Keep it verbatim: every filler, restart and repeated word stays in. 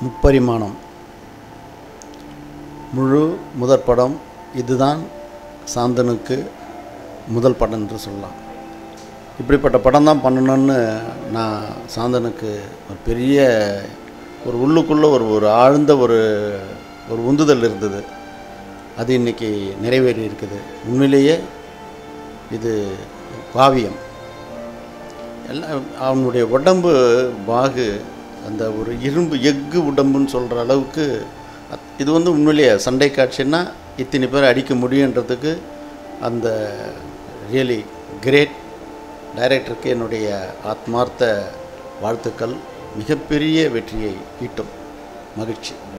முப்பரிமாணம் முழு முதற் படம் இதுதான் சாந்தனுக்கு முதல் படம் என்று சொல்லலாம். இப்படிப்பட்ட படம் தான் பண்ணணும்னு நான் சாந்தனுக்கு ஒரு பெரிய ஒரு உள்ளுக்குள்ளே ஒரு ஒரு ஆழ்ந்த ஒரு ஒரு உந்துதல் இருந்தது. அது இன்றைக்கி நிறைவேறி இருக்குது. உண்மையிலேயே இது காவியம். எல்லாம் அவனுடைய உடம்பு வாகு அந்த ஒரு இரும்பு எஃகு உடம்புன்னு சொல்கிற அளவுக்கு இது வந்து உண்மையிலேயே சண்டை காட்சின்னா இத்தனை பேர் அடிக்க முடியுன்றதுக்கு அந்த ரியலி கிரேட் டைரக்டருக்கு என்னுடைய ஆத்மார்த்த வாழ்த்துக்கள். மிகப்பெரிய வெற்றியை ஈட்டும். மகிழ்ச்சி.